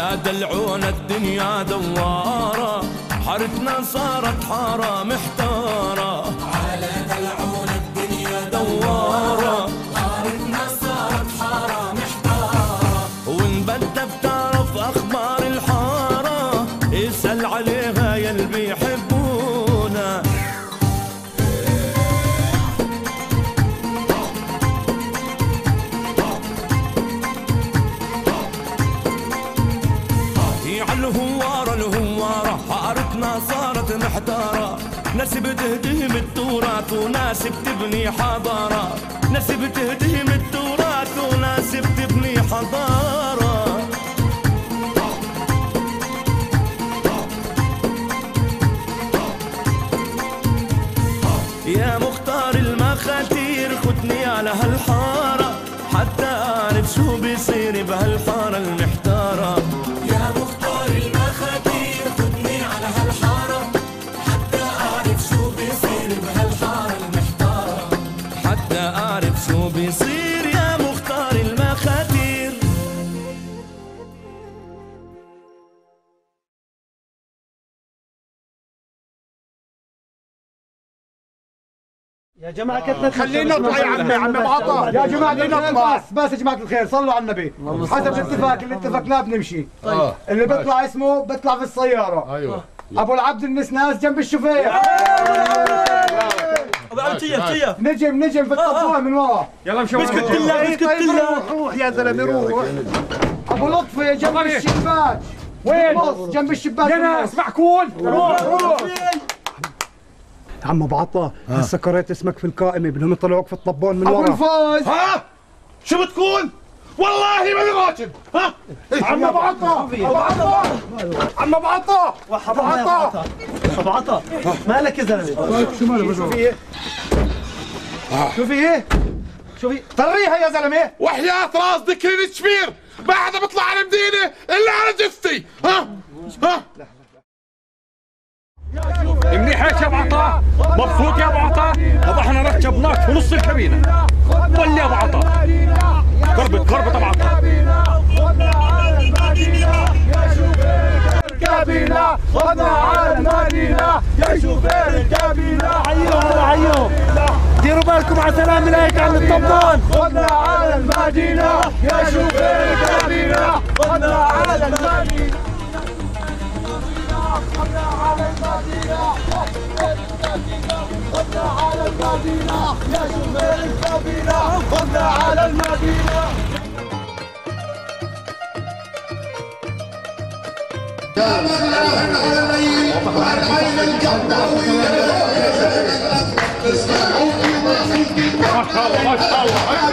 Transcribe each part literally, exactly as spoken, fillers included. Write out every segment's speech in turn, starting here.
على دلعونا الدنيا دوارة، حارتنا صارت حارة محتارة. على دلعونا الدنيا دوارة، حارتنا صارت حارة محتارة. وإن بدك تعرف أخبار الحارة، اسأل عليها يلي يحبونا. الهوارة الهوارة حارتنا صارت محتارة. ناس بتهدم التراث وناس بتبني حضارة، ناس بتهدم التراث وناس بتبني حضارة. يا مختار المخاتير خدني على هالحارة، حتى أعرف شو بيصير بهالحارة المحتارة. يا مختار المخاتير خدني على هالحارة، حتى أعرف شو بيصير بهالحارة المحتارة. حتى أعرف شو بيصير يا مختار المخاتير. يا جماعة كتلة خلينا نطلع يا عمي. عمي بعطا يا جماعة نطلع. بس بس يا جماعة الخير صلوا على النبي. حسب الاتفاق اللي اتفقناه بنمشي. طيب اللي بيطلع اسمه بيطلع في السيارة. ايوه ابو العبد المسناس جنب الشوفير. ابو عبد كيف كيف نجم نجم في الطبوه من ورا. يلا مشوا بسكت الله بسكت الله. روح يا زلمه روح. ابو لطفي جنب الشباك. وين؟ جنب الشباك يا ناس معقول. روح روح. عم ابو عطا هسه قريت اسمك في القائمه، بدهم يطلعوك في الطبون من ورا. ابو الفوز. ها شو بتقول؟ والله ماني راتب. ها عم ابو عطا ابو عطا عم ابو عطا ابو عطا ابو عطا مالك يا زلمه؟ شو مالك؟ شو في؟ شو في؟ شو في؟ طريها يا زلمه. وحياة راس ذكري الشبير ما حدا بيطلع على المدينه الا على جثتي. ها ها منيح يا ابو عطا؟ مبسوط يا ابو عطا؟ طب احنا ركبناك في نص الكابينه. قول لي يا ابو عطا كربت كربت ابو عطا. خدنا على المدينه يا شوفير الكابينه. خدنا على المدينه يا شوفير الكابينه. حيوهم حيوهم. ديروا بالكم على سلام الهيك عند الطبون. خدنا على المدينه يا شوفير الكابينه. خدنا على المدينه. خدنا على المدينة خدنا على المدينة يا شوفير الكابينة. خدنا على المدينة. يا مغلى على الليل وارحل الجنة ما شاء الله ما شاء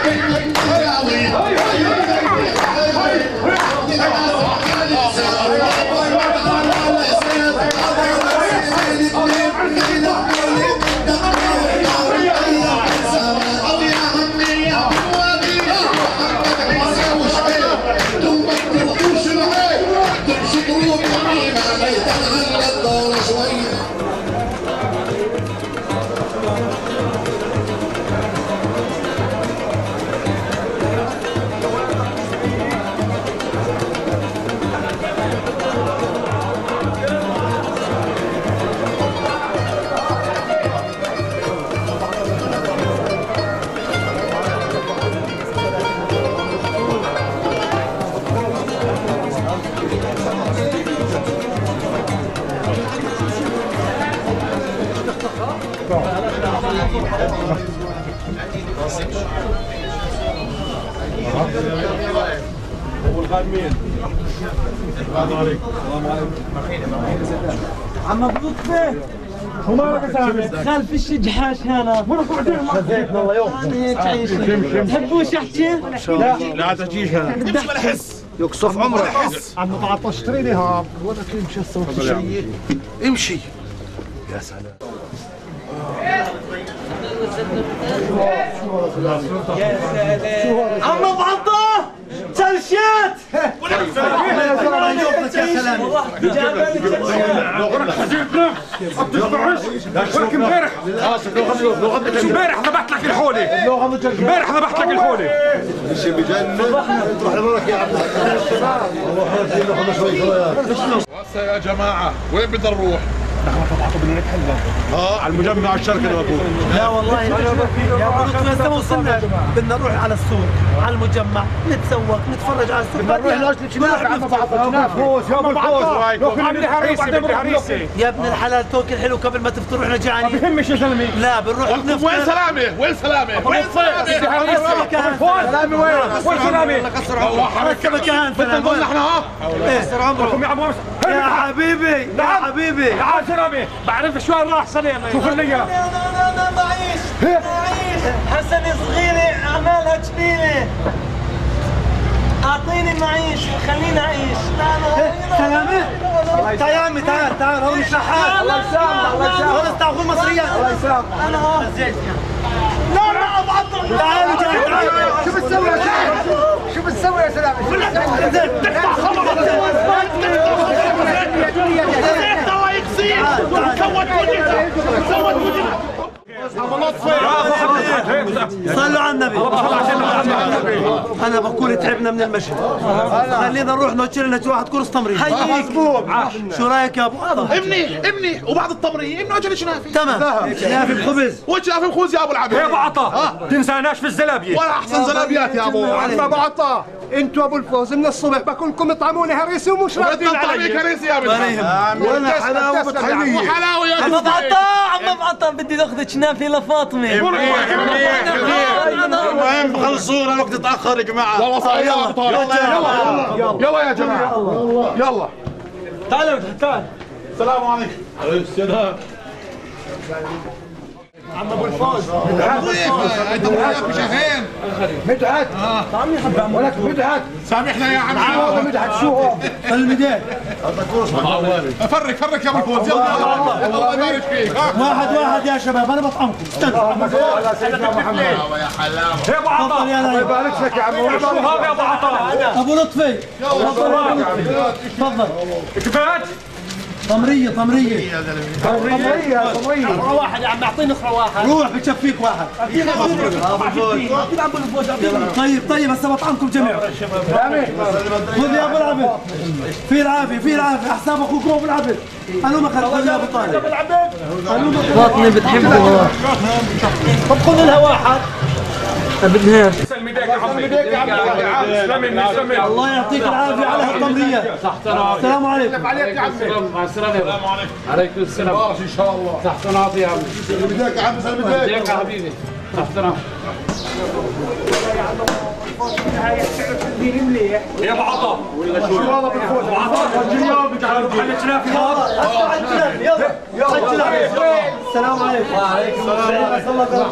عم ابو لطفي شو مالك يا زلمه؟ خلف الشجحاش هنا. وين قاعدين؟ خزيتنا الله يوفقك. هيك عيش. تحبوش احكي؟ لا لا تجيش هلا. بديش ولا احس. يقصف عمرك. عم تعطى اشتري لي هاب. وين تمشي هسه وقت شيء؟ امشي. يا سلام. عم ابو عطا ترشيت. امبارح امبارح ذبحت لك الحوله امبارح ذبحت لك الحوله الشيء بجنن تروح لبرك يا عبد هسه يا جماعه وين بدنا نروح؟ بدنا نتحلى اه على المجمع الشركه اللي بقول لا والله يا ابو وصلنا بدنا نروح على السوق على المجمع نتسوق نتفرج على السوق بدنا نروح ناكل كنافه عم بعطى كنافه يا ابو الفوز بدي هريسه بدي هريسه يا ابن الحلال توكل حلو قبل ما تفطر واحنا جعانين ما بهمش يا زلمه لا بنروح نفطر وين سلامه؟ وين سلامه؟ وين سلامه؟ سلامه وين؟ وين سلامه؟ هسه مكان بدنا نقول نحن ها؟ قصر عمره يا حبيبي يا حبيبي تعال سلامه بعرف شو راح سلامه شوف لي اياه انا معيش معيش حسني صغيرة اعمالها جميلة اعطيني معيش خليني اعيش سلامة تعال يا عمي تعال تعال هون الشحات الله يسامحك الله يسامحك هون استعمل مصريات الله يسامحك انا هون لا لا ابعطل تعالوا تعالوا شو بتسوي يا سلام؟ شو بتسوي يا سلام؟ تقطع خبر الله يكسير سوت وجهك سوت وجهك صلوا على النبي انا بقول تعبنا من المشي خلينا نروح نوكل لنا واحد كورس تمرين مظبوط شو رايك يا ابو عطا امني امني وبعد التمرين امني اجل شنافي تمام شنافي بخبز وشنافي بخبز يا ابو العبد يا ابو عطا تنساناش في الزلابيه ولا احسن زلابيات يا ابو ابو عطا انتوا ابو الفوز من الصبح بكونكم طعموني هريسه ومش راضيين بدنا نطعميك هريسه يا ابو ولا حلاوه بتحليه وحلاوه يا عم بعطا عم بعطا بدي ناخذ شنافي لفاطمه المهم خلصونا وقت تاخر يا جماعه والله صار يلا يلا يلا يا جماعه يلا تعال تعال السلام عليكم عليكم السلام عم ابو الفوز انت وياك شهين مدحت ولك مدحت سامحنا يا عمي مدحت شو هو؟ الميدان فرك فرك يا ابو الفوز يلا الله يبارك فيك واحد واحد يا شباب انا بطعمكم استنوا سيدنا محمد يا حلاوه يا ابو عطا الله يبارك لك يا عم شو هذا يا ابو عطا ابو لطفي تفضل كفايات تمريه تمريه طمريه طمريه اخرى واحد يا عم اعطيني اخرى واحد روح بتشفيك واحد طيب طيب هسه بطعمكم جميعا خذ يا ابو العبد في العافيه في العافيه احساب اخوك ابو العبد انا ما خذ يا ابو طالب فاطمه بتحبه طب خذ لها واحد بدها سلم ايديك يا عمي سلم مني سلم مني الله يعطيك العافيه على هالتمريه السلام عليكم عليك يا عمي السلام عليكم. عليكم السلام. بارك ان شاء الله تحت ناطي يا عمي. سلم ايديك يا عمي سلم ايديك يا حبيبي. تحت ناطي. يا ابو عطا شو هذا بالفوز ابو عطا الجياب بتعرف محل شنافي السلام عليكم وعليكم السلام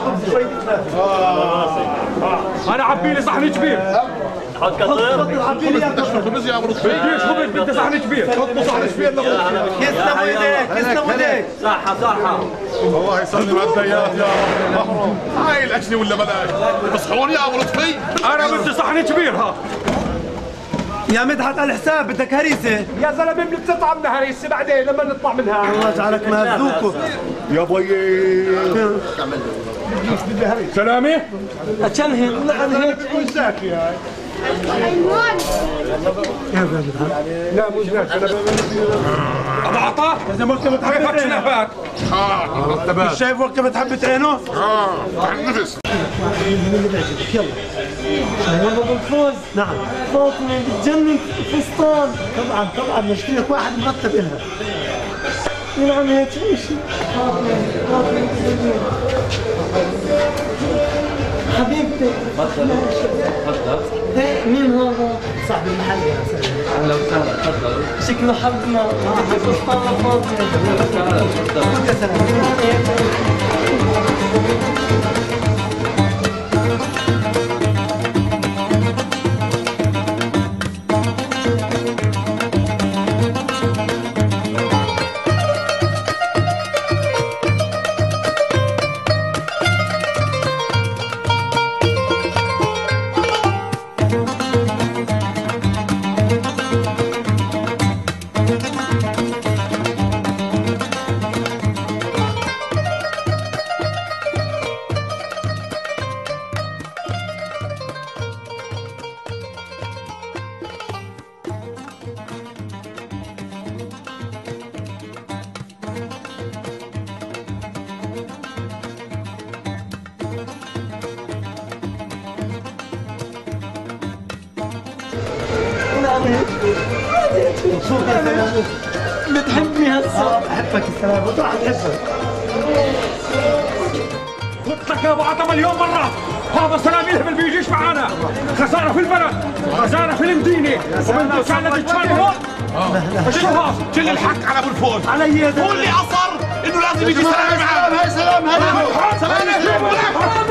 انا عبي لي صحن كبير تفضل عبي لي خبز يا ابو لطفي بديش خبز بدي صحن كبير حطوا صحن كبير لاخوك يسلم ايديك يسلم ايديك صحة صحة. الله يسلم على الديات يا رب هاي الاكل ولا بلاش اصحوني يا ابو لطفي انا بدي صحن كبير ها يا مدحت على الحساب بدك هريسه يا زلمه بتطعمنا هريسه بعدين لما نطلع منها الله يجعلك مهزوكم يا بيي سلامه اتشنهن نحن هيك ابو عطا اذا ما كنت كيفك بتحب شنافات اه شايف وقت بتحب تعينه اه النفس يلا ابو الفوز نعم فاطمه بتجنن فستان طبعا طبعا نشتري لك واحد مرتب لها نعم هيك شيء حبيبتي تفضل تفضل مين هذا؟ صاحب المحل يا سلام اهلا وسهلا تفضل. شكله حبنا فستان فاطمه اهلا تفضل. يا سلام مبسوط يا سلام. بتحبني هسه؟ بحبك السلام وراح تحبك. قلت لك يا ابو عطا مليون مره هذا سلام يهبل بيجيش معانا. خساره في البلد، خساره في المدينه، ومن مساندة تشانه شو هذا؟ كل الحق على ابو الفوز. علي يا هو اللي اصر انه لازم يجي سلام معانا. هاي سلام هلا سلام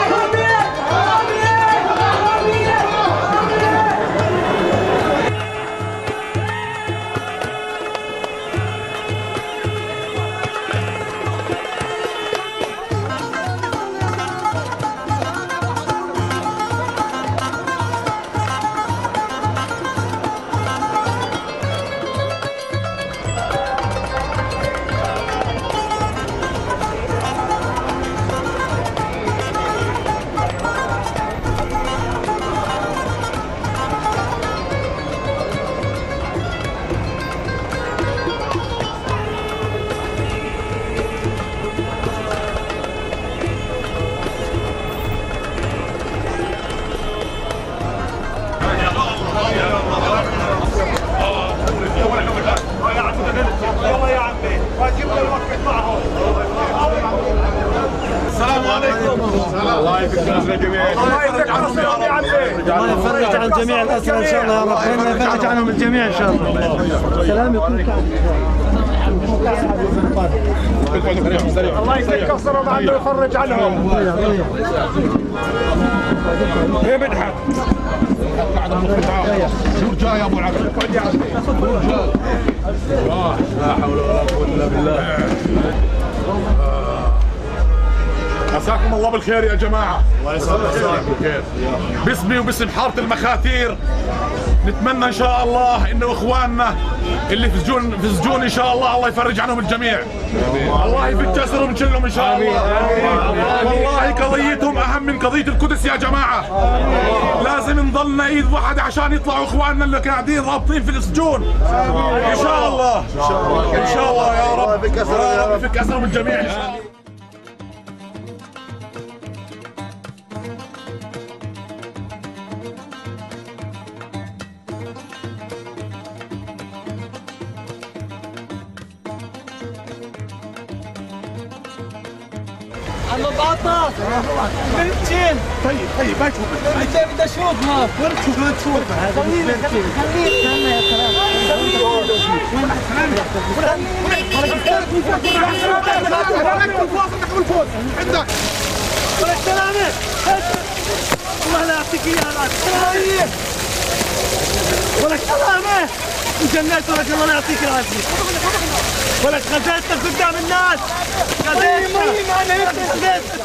السلام عليكم. الله يفك الاسرى جميعا. الله يفك عنهم يا رب. الله يفرج عن جميع الاسرى ان شاء الله يا رب. الله يفرج عنهم الجميع ان شاء الله. سلام يكون الله يفك الاسرى وعنده يفرج عنهم. هي مدحت شو جاي يا ابو العبد؟ لا حول ولا قوه الا بالله. مساكم الله بالخير يا جماعه. الله يسعدك بالخير. باسمي وباسم حاره المخاثير نتمنى ان شاء الله انه اخواننا اللي في سجون في سجون ان شاء الله الله يفرج عنهم الجميع. الله يفك اسرهم كلهم ان شاء الله. والله قضيتهم اهم من قضيه القدس يا جماعه. لازم نضلنا ايد واحده عشان يطلعوا اخواننا اللي قاعدين رابطين في السجون. ان شاء الله ان شاء الله يا رب يا رب يفك اسرهم الجميع ان شاء الله. عم بعطا بنتين. طيب طيب ما تشوف انت بدي اشوفها. وين تشوف وين تشوف هذا خليني خليني استنى يا سلام. عندك ولك سلامة. الله لا يعطيك اياها العافية. ولك سلامة. وجنيت ولك الله لا يعطيك العافية. ولك خزيتك قدام الناس. خزيتك.